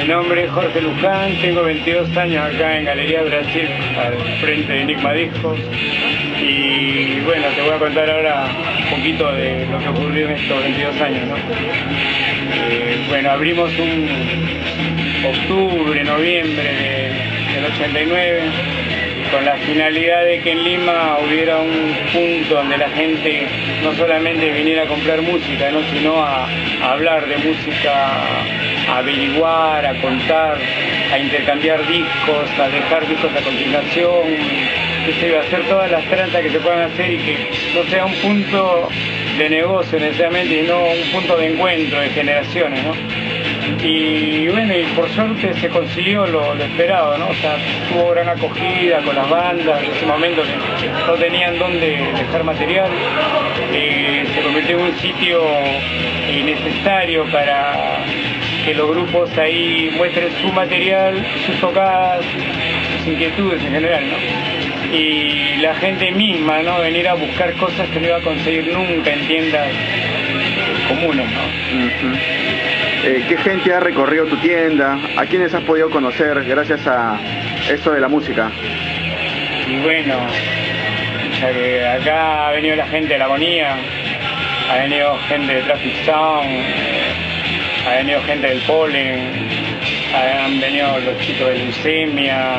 Mi nombre es Jorge Luján, tengo 22 años acá en Galería Brasil, al frente de Enigma Discos. Y bueno, te voy a contar ahora un poquito de lo que ocurrió en estos 22 años, ¿no? Bueno, abrimos un octubre, noviembre del 89, con la finalidad de que en Lima hubiera un punto donde la gente no solamente viniera a comprar música, ¿no? Sino a hablar de música, a averiguar, a contar, a intercambiar discos, a dejar discos a continuación, a hacer todas las tranzas que se puedan hacer y que no sea un punto de negocio necesariamente, sino un punto de encuentro de generaciones, ¿no? Y bueno, y por suerte se consiguió lo esperado, ¿no? O sea, tuvo gran acogida con las bandas en ese momento que no tenían dónde dejar material. Se convirtió en un sitio necesario para que los grupos ahí muestren su material, sus tocadas, sus inquietudes en general, ¿no? Y la gente misma, ¿no? Venir a buscar cosas que no iba a conseguir nunca en tiendas comunes, ¿no? ¿Qué gente ha recorrido tu tienda? ¿A quiénes has podido conocer gracias a esto de la música? Y bueno, ya que acá ha venido la gente de La Agonía, ha venido gente de Traffic Sound, ha venido gente del Polen, han venido los chicos de Leucemia,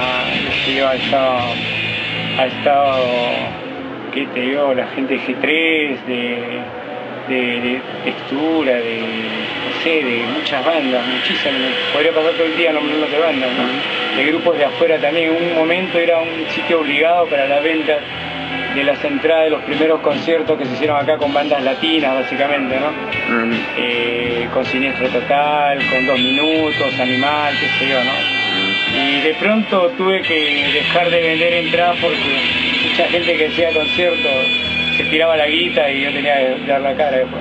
ha estado, ¿qué te digo? La gente de G3, de Textura, no sé, de muchas bandas, muchísimas. Podría pasar todo el día nombrando de bandas, ¿no? De grupos de afuera también. En un momento era un sitio obligado para la venta de las entradas de los primeros conciertos que se hicieron acá con bandas latinas, básicamente, ¿no? Con Siniestro Total, con 2 Minutos, Animal, qué sé yo, ¿no? Y de pronto tuve que dejar de vender entradas porque mucha gente que hacía conciertos se tiraba la guita y yo tenía que dar la cara después.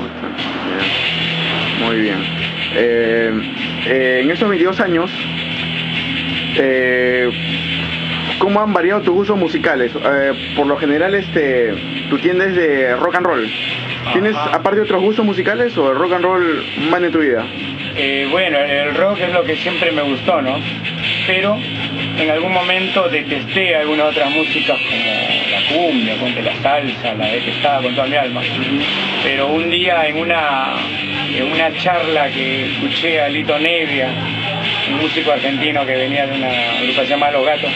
Muy bien. En estos 22 años, ¿cómo han variado tus gustos musicales? Por lo general, tu tienda es de rock and roll. ¿Tienes aparte otros gustos musicales o el rock and roll manda en tu vida? Bueno, el rock es lo que siempre me gustó, ¿no? Pero en algún momento detesté algunas otras músicas como la cumbia, ponte la salsa, la detestaba con toda mi alma. Pero un día en una charla que escuché a Lito Nevia, un músico argentino que venía de una agrupación llamada Los Gatos,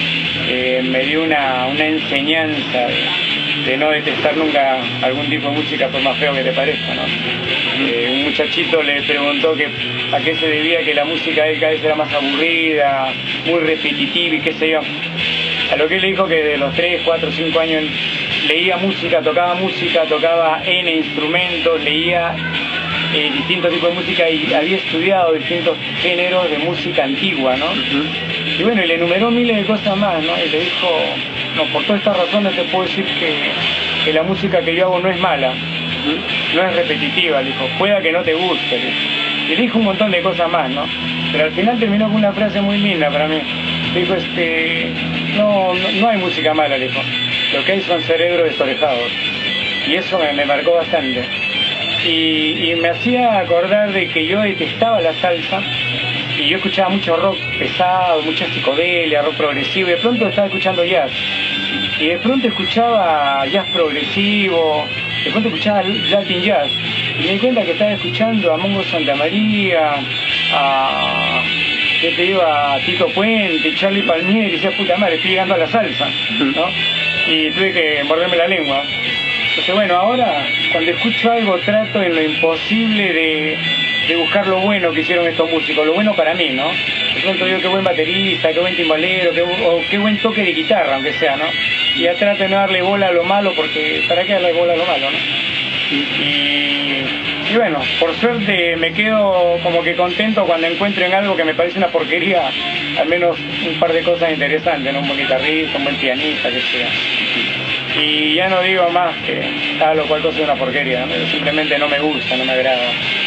me dio una enseñanza de no detestar nunca algún tipo de música por más feo que te parezca, ¿no? Un muchachito le preguntó a qué se debía que la música de él cada vez era más aburrida, muy repetitiva y qué sé yo. A lo que él le dijo que de los 3, 4, 5 años él leía música, tocaba N instrumentos, leía distintos tipos de música y había estudiado distintos géneros de música antigua, ¿no? Y bueno, y le enumeró miles de cosas más, ¿no? Y le dijo, no, por todas estas razones te puedo decir que la música que yo hago no es mala, no es repetitiva, le dijo, pueda que no te guste, le dijo. Y le dijo un montón de cosas más, ¿no? Pero al final terminó con una frase muy linda para mí. Le dijo, no hay música mala, le dijo, lo que hay son cerebros desorejados. Y eso me marcó bastante. Y me hacía acordar de que yo detestaba la salsa y yo escuchaba mucho rock pesado, mucha psicodelia, rock progresivo, y de pronto estaba escuchando jazz. Y de pronto escuchaba jazz progresivo, de pronto escuchaba Latin jazz. Y me di cuenta que estaba escuchando a Mongo Santamaría, a Tito Puente, Charlie Palmieri, y decía, puta madre, estoy llegando a la salsa, ¿no? Y tuve que morderme la lengua. Entonces, bueno, ahora cuando escucho algo trato en lo imposible de buscar lo bueno que hicieron estos músicos, lo bueno para mí, ¿no? De pronto digo qué buen baterista, qué buen timbalero, qué buen toque de guitarra, aunque sea, ¿no? Y ya trato de no darle bola a lo malo, porque ¿para qué darle bola a lo malo, no? Y bueno, por suerte me quedo como que contento cuando encuentro en algo que me parece una porquería, al menos un par de cosas interesantes, ¿no? Un buen guitarrista, un buen pianista, que sea. Y ya no digo más que tal o cual cosa es una porquería, ¿no? Simplemente no me gusta, no me agrada.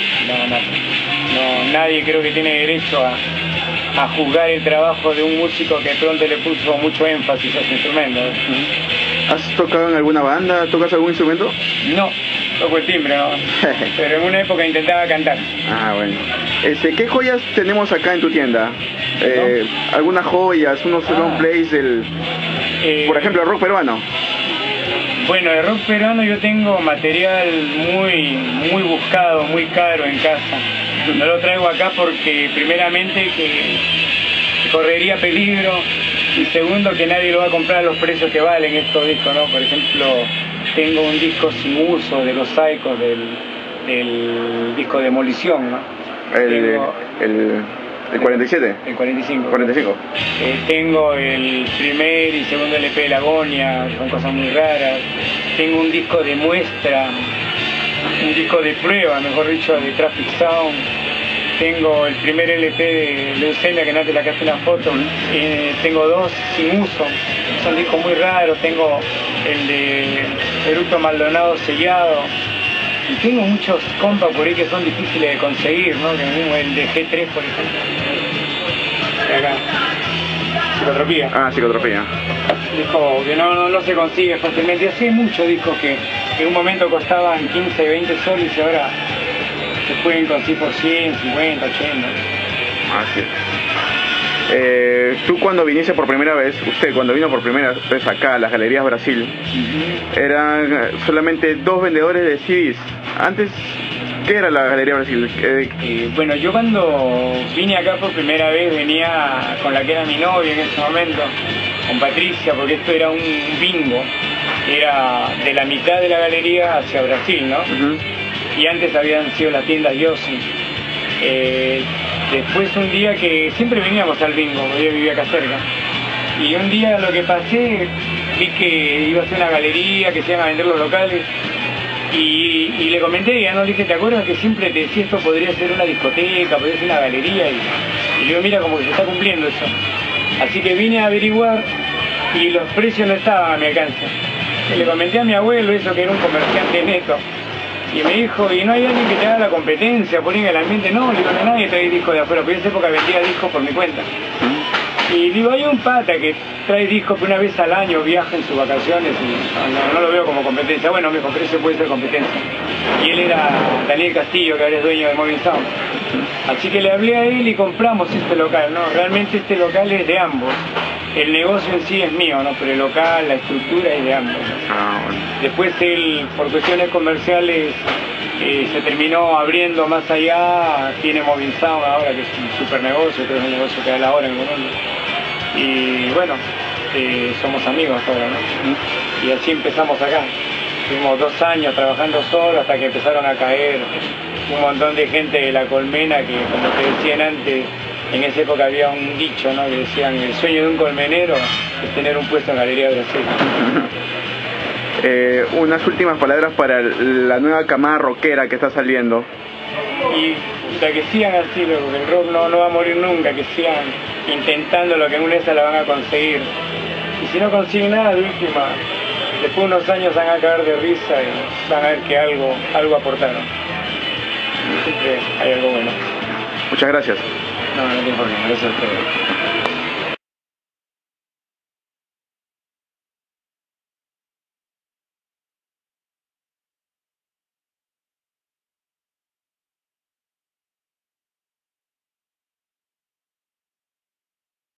No, nadie creo que tiene derecho a juzgar el trabajo de un músico que pronto le puso mucho énfasis a su instrumento. ¿Has tocado en alguna banda? ¿Tocas algún instrumento? No, Toco el timbre, ¿no? Pero en una época intentaba cantar. Ah, bueno. ¿Qué joyas tenemos acá en tu tienda? ¿No? Algunas joyas, unos long plays del... por ejemplo, el rock peruano. Bueno, de rock peruano yo tengo material muy buscado, muy caro en casa. No lo traigo acá porque primeramente que correría peligro y segundo que nadie lo va a comprar a los precios que valen estos discos, ¿no? Por ejemplo, tengo un disco sin uso de los Psychos del disco Demolición, ¿no? ¿El 47? El 45. 45. Tengo el primer y segundo LP de La Agonia, son cosas muy raras. Tengo un disco de muestra, un disco de prueba, mejor dicho, de Traffic Sound. Tengo el primer LP de Leucemia, que no te la sacaste la foto. Tengo dos sin uso, son discos muy raros. Tengo el de Eructo Maldonado sellado. Y tengo muchos compas por ahí que son difíciles de conseguir, ¿no? El de G3, por ejemplo. De acá. Psicotropía. Ah, Psicotropía. Disco que no se consigue fácilmente. Hace muchos discos que en un momento costaban 15, 20 soles y ahora se pueden conseguir por 100, 50, 80. Así es. Tú cuando viniste por primera vez, usted cuando vino por primera vez acá a las Galerías Brasil, eran solamente 2 vendedores de CDs. Antes, ¿qué era la Galería Brasil? Bueno, yo cuando vine acá por primera vez venía con la que era mi novia en ese momento, con Patricia, porque esto era un bingo, era de la mitad de la galería hacia Brasil, ¿no? Y antes habían sido las tiendas Yossi. Después un día que siempre veníamos al bingo, yo vivía acá cerca, y un día lo que pasé, vi que iba a ser una galería, que se iban a vender los locales, y le comenté, ya no le dije, ¿te acuerdas que siempre te decía esto podría ser una discoteca, podría ser una galería? Y le digo, mira, como que se está cumpliendo eso. Así que vine a averiguar y los precios no estaban a mi alcance. Y le comenté a mi abuelo eso, que era un comerciante neto. Y me dijo, ¿y no hay alguien que te haga la competencia? Por ahí en el ambiente, no, le digo, no, nadie trae discos de afuera, porque en esa época vendía discos por mi cuenta. Y digo, hay un pata que trae discos que una vez al año viaja en sus vacaciones y no lo veo como competencia. Bueno, me pero ese puede ser competencia. Y él era Daniel Castillo, que ahora es dueño de Moving Sound. Así que le hablé a él y compramos este local, ¿no? Realmente este local es de ambos. El negocio en sí es mío, ¿no? Pero el local, la estructura es de ambos, ¿no? Bueno. Después él, por cuestiones comerciales, se terminó abriendo más allá, tiene Moving Sound ahora, que es un super negocio, creo que es un negocio que da la hora en Colombia. Y bueno, somos amigos ahora, ¿no? Y así empezamos acá. Tuvimos 2 años trabajando solos hasta que empezaron a caer un montón de gente de la colmena que, como te decían antes, en esa época había un dicho, ¿no? Que decían, el sueño de un colmenero es tener un puesto en Galería Brasil. Unas últimas palabras para la nueva camada rockera que está saliendo. Y que sigan así, loco, que el rock no va a morir nunca, que sigan intentando lo que en una vez la van a conseguir. Y si no consiguen nada, de última, después de unos años van a caer de risa y van a ver que algo aportaron. Siempre hay algo bueno. Muchas gracias. No te importa, gracias a ustedes.